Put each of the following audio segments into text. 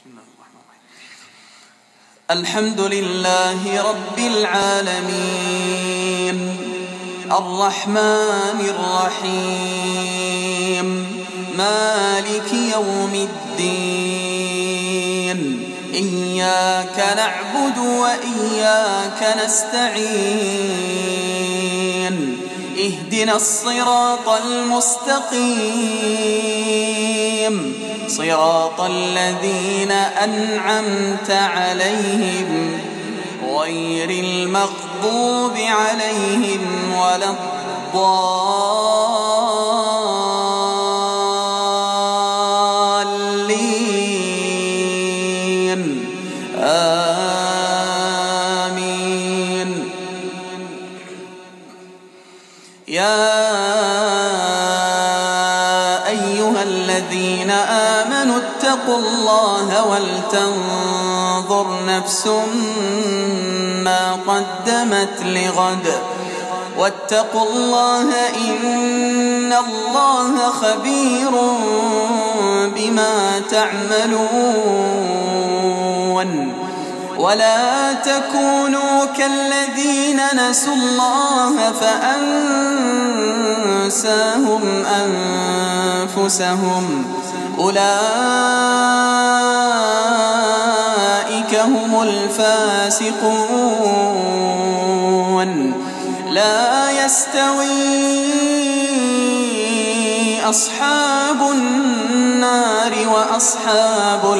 الحمد لله رب العالمين الرحمن الرحيم مالك يوم الدين إياك نعبد وإياك نستعين اهدنا الصراط المستقيم صراط الذين أنعمت عليهم غير المغضوب عليهم ولا الضالين آمين. يا أيها الذين آمنوا اتقوا الله ولتنظر نفس ما قدمت لغد واتقوا الله إن الله خبير بما تعملون. ولا تكونوا كالذين نسوا الله فأنساهم أنفسهم أولئك هم الفاسقون. لا يستوي أصحاب النار وأصحاب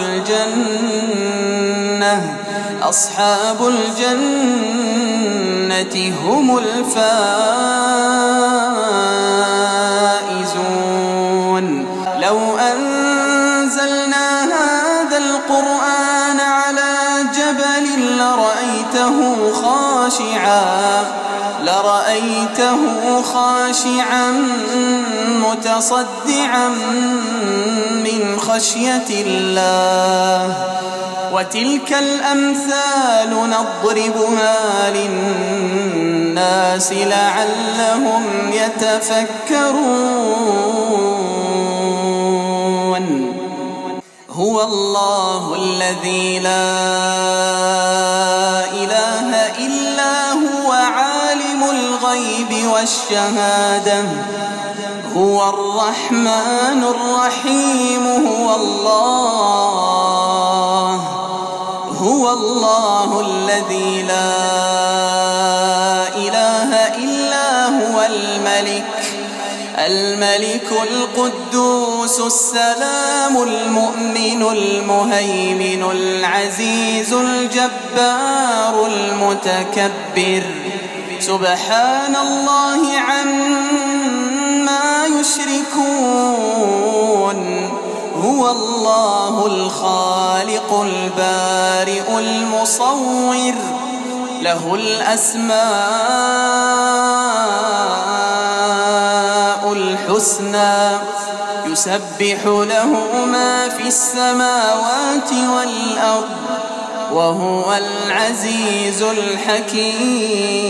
الجنة أصحاب الجنة هم الفائزون. لو أنزلنا هذا القرآن على جبل لرأيته خاشعا متصدعا من خشية الله. وتلك الأمثال نضربها للناس لعلهم يتفكرون. هو الله الذي لا إله إلا هو عالم الغيب والشهادة هو الرحمن الرحيم. هو الله الذي لا إله إلا هو الملك القدوس السلام المؤمن المهيمن العزيز الجبار المتكبر. سبحان الله عما يشركون. هو الله الخالق البارئ المصور له الأسماء الحسنى يسبح له ما في السماوات والأرض وهو العزيز الحكيم.